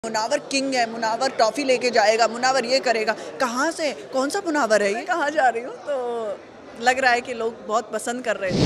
Munawar king है, Munawar toffee लेके जाएगा, मुनावर ये करेगा। कहाँ से, कौन सा मुनावर है ये, कहाँ जा रही हूँ? तो लग रहा है कि लोग बहुत पसंद कर रहे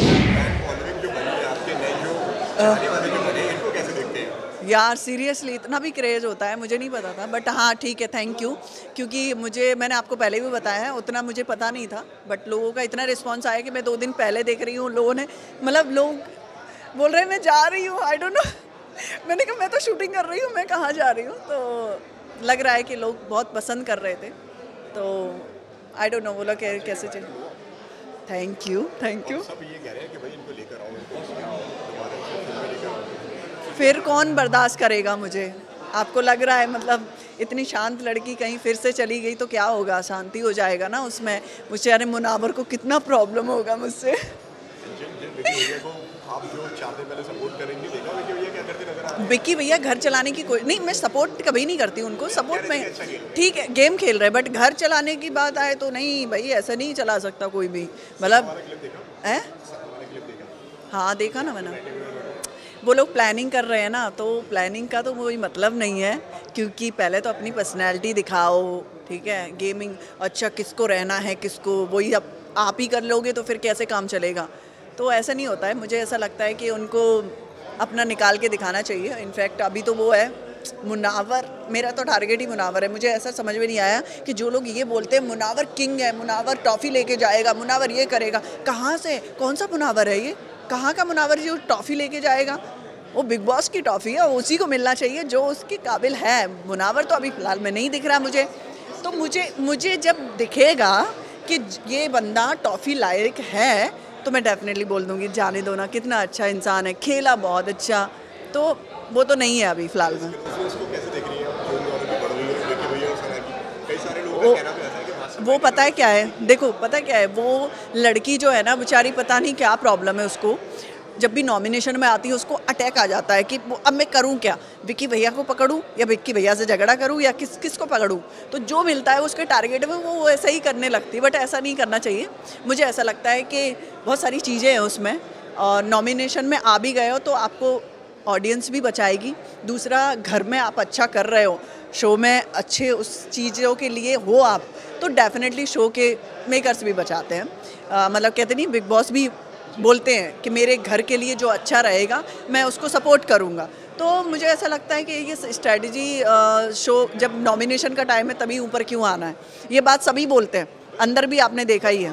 हैं। यार सीरियसली इतना भी क्रेज़ होता है मुझे नहीं पता था, बट हाँ ठीक है, थैंक यू। क्योंकि मैंने आपको पहले भी बताया है, उतना मुझे पता नहीं था, बट लोगों का इतना रिस्पांस आया कि मैं 2 दिन पहले देख रही हूँ, लोगों ने लोग बोल रहे हैं मैं जा रही हूँ, आई डोंट नो। मैंने कहा मैं तो शूटिंग कर रही हूँ, मैं कहाँ जा रही हूँ? तो लग रहा है कि लोग बहुत पसंद कर रहे थे, तो आई डोंट नो बोला कैसे चले। Thank you. सब ये कह रहे हैं कि भाई इनको लेकर आओ, फिर कौन बर्दाश्त करेगा मुझे? आपको लग रहा है इतनी शांत लड़की कहीं फिर से चली गई तो क्या होगा? शांति हो जाएगा ना उसमें। मुझे अरे मुनावर को कितना प्रॉब्लम होगा मुझसे। आप जो 4 दिन पहले सपोर्ट करेंगे, देखा विक्की भैया क्या करते नजर आ रहे हैं? विक्की भैया घर चलाने की कोई नहीं, मैं सपोर्ट कभी नहीं करती उनको। सपोर्ट में ठीक है, गेम खेल रहे, बट घर चलाने की बात आए तो नहीं भाई, ऐसा नहीं चला सकता कोई भी। है हाँ, देखा ना मैंने। वो लोग प्लानिंग कर रहे हैं ना, तो प्लानिंग का तो कोई मतलब नहीं है, क्योंकि पहले तो अपनी पर्सनैलिटी दिखाओ, ठीक है। गेमिंग अच्छा किसको रहना है, किसको वही आप ही कर लोगे तो फिर कैसे काम चलेगा? तो ऐसा नहीं होता है। मुझे ऐसा लगता है कि उनको अपना निकाल के दिखाना चाहिए। इनफैक्ट अभी तो वो है मुनावर, मेरा तो टारगेट ही मुनावर है। मुझे ऐसा समझ में नहीं आया कि जो लोग ये बोलते हैं मुनावर किंग है, मुनावर टॉफ़ी लेके जाएगा, मुनावर ये करेगा। कहाँ से, कौन सा मुनावर है ये? कहाँ का मुनावर जो टॉफ़ी लेके जाएगा? वो बिग बॉस की टॉफ़ी है, उसी को मिलना चाहिए जो उसके काबिल है। मुनावर तो अभी फ़िलहाल में नहीं दिख रहा मुझे। तो मुझे जब दिखेगा कि ये बंदा टॉफ़ी लायक है तो मैं डेफिनेटली बोल दूंगी जाने दो ना, कितना अच्छा इंसान है, खेला बहुत अच्छा। तो वो तो नहीं है अभी फ़िलहाल में। वो पता है क्या है, देखो पता है क्या है, वो लड़की जो है ना बेचारी, पता नहीं क्या प्रॉब्लम है उसको। जब भी नॉमिनेशन में आती है उसको अटैक आ जाता है कि अब मैं करूं क्या, विक्की भैया को पकड़ूं या विक्की भैया से झगड़ा करूं या किसको पकड़ूं? तो जो मिलता है उसके टारगेट में वो ऐसा ही करने लगती है, बट ऐसा नहीं करना चाहिए। मुझे ऐसा लगता है कि बहुत सारी चीज़ें हैं उसमें, और नॉमिनेशन में आ भी गए हो तो आपको ऑडियंस भी बचाएगी। दूसरा, घर में आप अच्छा कर रहे हो, शो में अच्छे उस चीज़ों के लिए हो आप, तो डेफिनेटली शो के मेकर्स भी बचाते हैं। कहते नहीं, बिग बॉस भी बोलते हैं कि मेरे घर के लिए जो अच्छा रहेगा मैं उसको सपोर्ट करूँगा। तो मुझे ऐसा लगता है कि ये स्ट्रैटेजी शो जब नॉमिनेशन का टाइम है तभी ऊपर क्यों आना है, ये बात सभी बोलते हैं, अंदर भी आपने देखा ही है।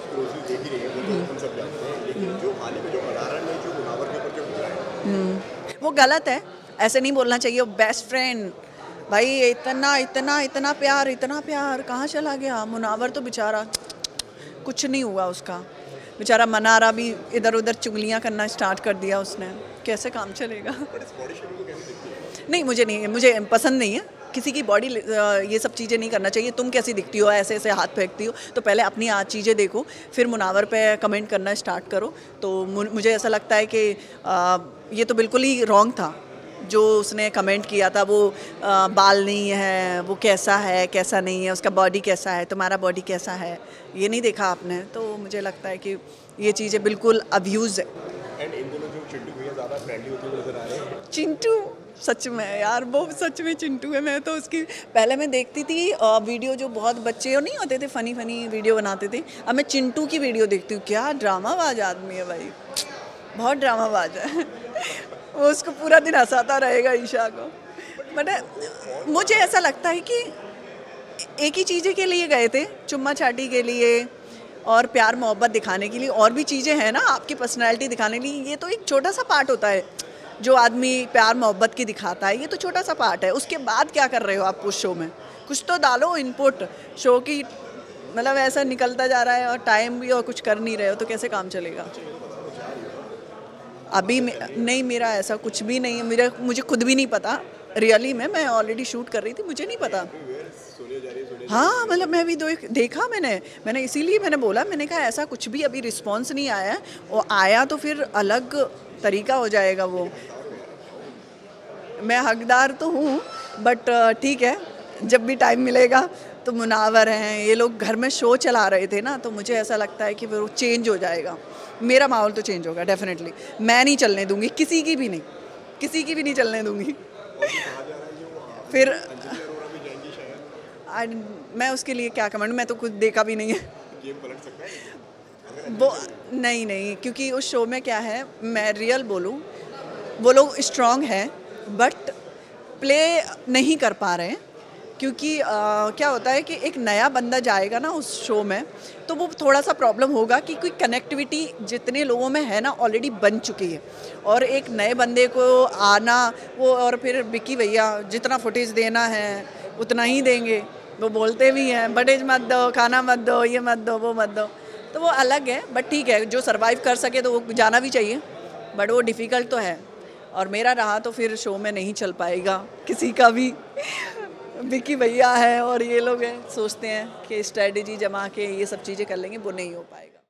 वो गलत है, ऐसे नहीं बोलना चाहिए। बेस्ट फ्रेंड भाई, इतना इतना इतना प्यार कहाँ चला गया? मुनावर तो बेचारा कुछ नहीं हुआ उसका, बेचारा मनारा भी इधर उधर चुगलियाँ करना स्टार्ट कर दिया उसने, कैसे काम चलेगा? नहीं, मुझे पसंद नहीं है किसी की बॉडी, ये सब चीज़ें नहीं करना चाहिए। तुम कैसी दिखती हो, ऐसे ऐसे हाथ फेंकती हो, तो पहले अपनी आज चीज़ें देखो, फिर मुनावर पे कमेंट करना स्टार्ट करो। तो मुझे ऐसा लगता है कि ये तो बिल्कुल ही रॉन्ग था जो उसने कमेंट किया था। वो बाल नहीं है, वो कैसा है कैसा नहीं है, उसका बॉडी कैसा है, तुम्हारा बॉडी कैसा है, ये नहीं देखा आपने? तो मुझे लगता है कि ये चीज़ें बिल्कुल अब्यूज़ है। एंड इन दोनों जो चिंटू भैया ज़्यादा फ्रेंडली होते हुए नजर आ रहे हैं। चिंटू सच में यार, वो सच में चिंटू है। मैं तो उसकी पहले मैं देखती थी वीडियो, जो बहुत बच्चे नहीं होते थे फनी वीडियो बनाते थे, अब मैं चिंटू की वीडियो देखती हूँ। क्या ड्रामाबाज आदमी है भाई, बहुत ड्रामाबाज है। वो उसको पूरा दिन हंसाता रहेगा ईशा को। बट मुझे ऐसा लगता है कि एक ही चीज़ें के लिए गए थे, चुम्मा चाटी के लिए और प्यार मोहब्बत दिखाने के लिए, और भी चीज़ें हैं ना आपकी पर्सनैलिटी दिखाने के लिए। ये तो एक छोटा सा पार्ट होता है जो आदमी प्यार मोहब्बत की दिखाता है, ये तो छोटा सा पार्ट है। उसके बाद क्या कर रहे हो आप उस शो में? कुछ तो डालो इनपुट शो की। ऐसा निकलता जा रहा है और टाइम भी, और कुछ कर नहीं रहे हो तो कैसे काम चलेगा? अभी नहीं, मेरा ऐसा कुछ भी नहीं है। मुझे खुद भी नहीं पता रियली में, मैं ऑलरेडी शूट कर रही थी, मुझे नहीं पता। हाँ, मैं भी देखा मैंने इसीलिए मैंने बोला, मैंने कहा ऐसा कुछ भी अभी रिस्पॉन्स नहीं आया, और आया तो फिर अलग तरीका हो जाएगा वो। मैं हकदार तो हूँ, बट ठीक है, जब भी टाइम मिलेगा। तो मुनावर हैं, ये लोग घर में शो चला रहे थे ना, तो मुझे ऐसा लगता है कि फिर वो चेंज हो जाएगा। मेरा माहौल तो चेंज होगा डेफिनेटली। मैं नहीं चलने दूंगी, किसी की भी नहीं चलने दूंगी। फिर अंजलि अरोरा भी जाएंगी शायद। मैं उसके लिए क्या कमेंट, मैं तो कुछ देखा भी नहीं है गेम पलट सकता है वो। नहीं नहीं, क्योंकि उस शो में क्या है, मैं रियल बोलूँ, वो लोग स्ट्रांग हैं बट प्ले नहीं कर पा रहे हैं, क्योंकि क्या होता है कि एक नया बंदा जाएगा ना उस शो में, तो वो थोड़ा सा प्रॉब्लम होगा कि कोई कनेक्टिविटी जितने लोगों में है ना ऑलरेडी बन चुकी है, और एक नए बंदे को आना वो, और फिर विक्की भैया जितना फुटेज देना है उतना ही देंगे, वो बोलते भी हैं फुटेज मत दो, खाना मत दो, ये मत दो, वो मत दो, तो वो अलग है। बट ठीक है, जो सर्वाइव कर सके तो वो जाना भी चाहिए, बट वो डिफ़िकल्ट तो है, और मेरा रहा तो फिर शो में नहीं चल पाएगा किसी का भी। विक्की भैया है और ये लोग हैं, सोचते हैं कि स्ट्रेटजी जमा के ये सब चीज़ें कर लेंगे, वो नहीं हो पाएगा।